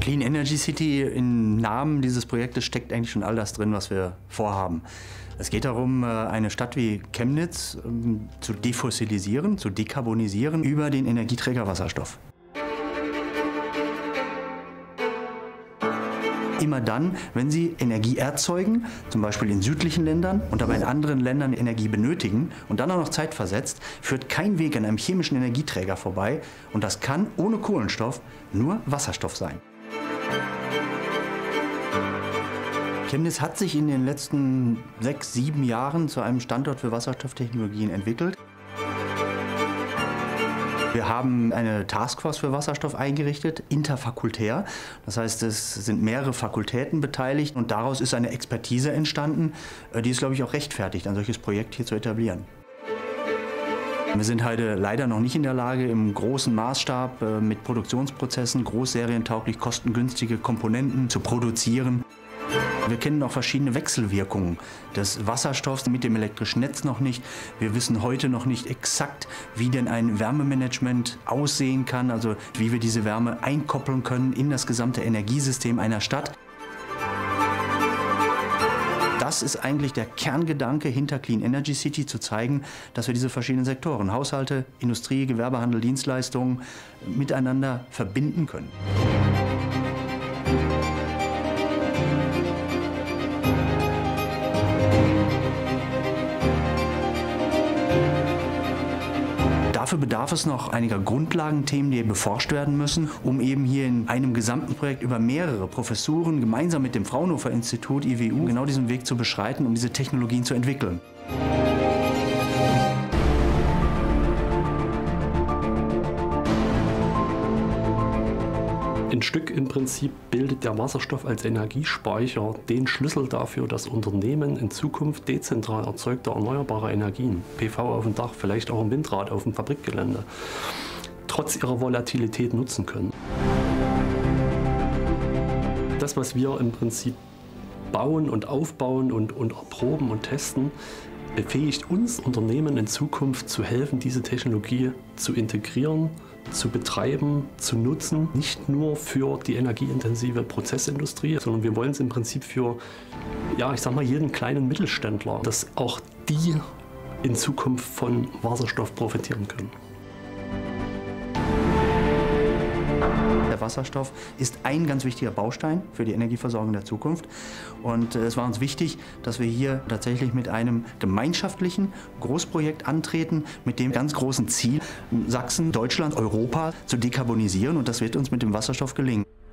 Clean Energy City, im Namen dieses Projektes steckt eigentlich schon all das drin, was wir vorhaben. Es geht darum, eine Stadt wie Chemnitz zu defossilisieren, zu dekarbonisieren über den Energieträger Wasserstoff. Immer dann, wenn Sie Energie erzeugen, zum Beispiel in südlichen Ländern und aber in anderen Ländern Energie benötigen und dann auch noch zeitversetzt, führt kein Weg an einem chemischen Energieträger vorbei und das kann ohne Kohlenstoff nur Wasserstoff sein. Chemnitz hat sich in den letzten 6, 7 Jahren zu einem Standort für Wasserstofftechnologien entwickelt. Wir haben eine Taskforce für Wasserstoff eingerichtet, interfakultär. Das heißt, es sind mehrere Fakultäten beteiligt und daraus ist eine Expertise entstanden, die es, glaube ich, auch rechtfertigt, ein solches Projekt hier zu etablieren. Wir sind heute leider noch nicht in der Lage, im großen Maßstab mit Produktionsprozessen großserientauglich kostengünstige Komponenten zu produzieren. Wir kennen auch verschiedene Wechselwirkungen des Wasserstoffs mit dem elektrischen Netz noch nicht. Wir wissen heute noch nicht exakt, wie denn ein Wärmemanagement aussehen kann, also wie wir diese Wärme einkoppeln können in das gesamte Energiesystem einer Stadt. Das ist eigentlich der Kerngedanke hinter Clean Energy City, zu zeigen, dass wir diese verschiedenen Sektoren, Haushalte, Industrie, Gewerbehandel, Dienstleistungen, miteinander verbinden können. Dafür bedarf es noch einiger Grundlagenthemen, die beforscht werden müssen, um eben hier in einem gesamten Projekt über mehrere Professuren gemeinsam mit dem Fraunhofer Institut IWU genau diesen Weg zu beschreiten, um diese Technologien zu entwickeln. Ein Stück im Prinzip bildet der Wasserstoff als Energiespeicher den Schlüssel dafür, dass Unternehmen in Zukunft dezentral erzeugte erneuerbare Energien, PV auf dem Dach, vielleicht auch ein Windrad auf dem Fabrikgelände, trotz ihrer Volatilität nutzen können. Das, was wir im Prinzip bauen und aufbauen und erproben und testen, befähigt uns Unternehmen in Zukunft zu helfen, diese Technologie zu integrieren, zu betreiben, zu nutzen. Nicht nur für die energieintensive Prozessindustrie, sondern wir wollen es im Prinzip für, ja, ich sag mal, jeden kleinen Mittelständler, dass auch die in Zukunft von Wasserstoff profitieren können. Der Wasserstoff ist ein ganz wichtiger Baustein für die Energieversorgung der Zukunft. Und es war uns wichtig, dass wir hier tatsächlich mit einem gemeinschaftlichen Großprojekt antreten, mit dem ganz großen Ziel, Sachsen, Deutschland, Europa zu dekarbonisieren. Und das wird uns mit dem Wasserstoff gelingen.